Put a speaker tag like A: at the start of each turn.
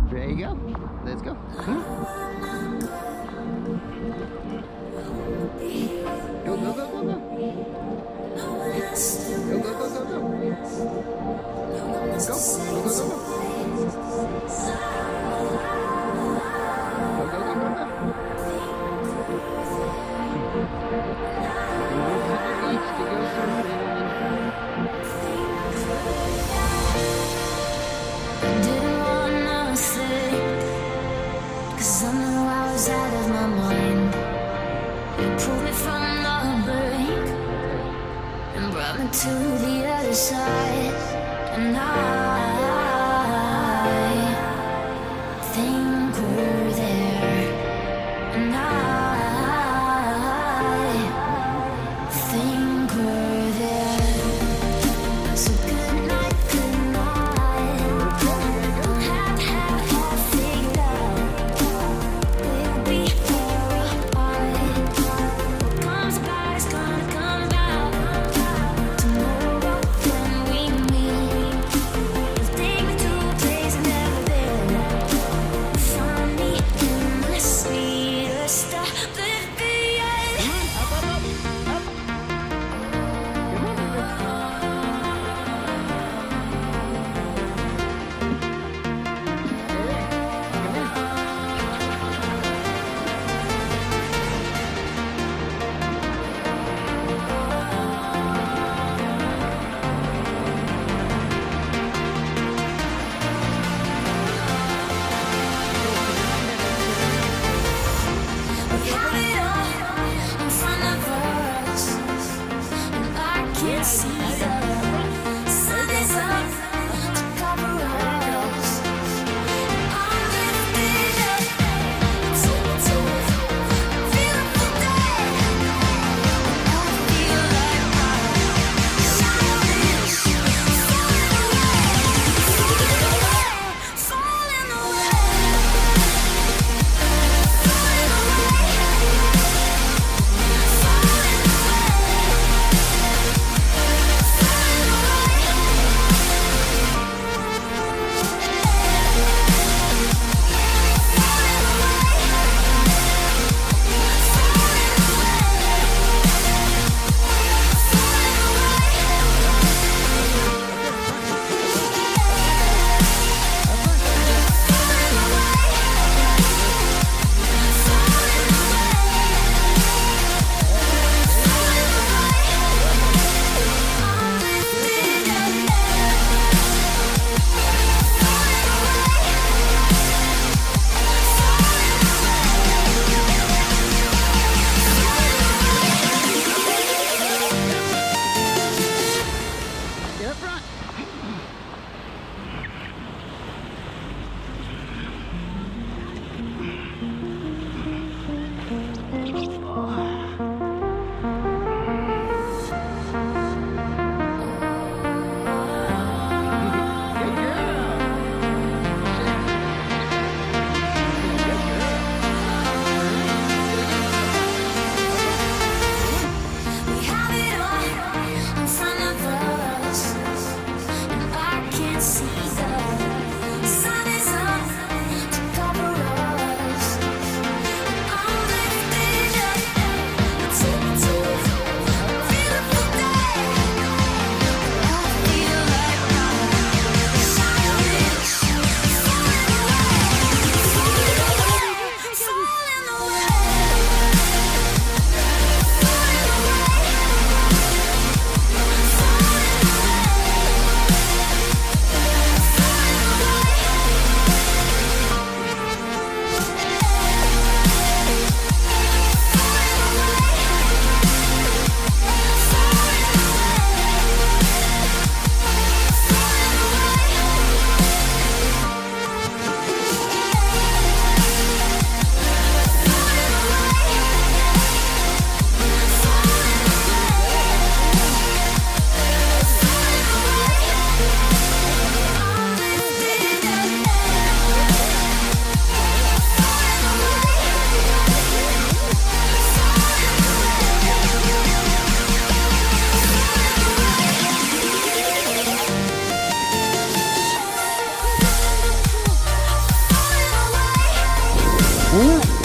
A: There you go. Let's go. Go, go, go, go, go. Go, go, go, go, go. Go, go, go, go, go.
B: Out of my mind, you pulled me from the brink and brought me to the other side, and I think we're there, and I think we're there. So good night, good night. Don't have figured out.
C: Will you?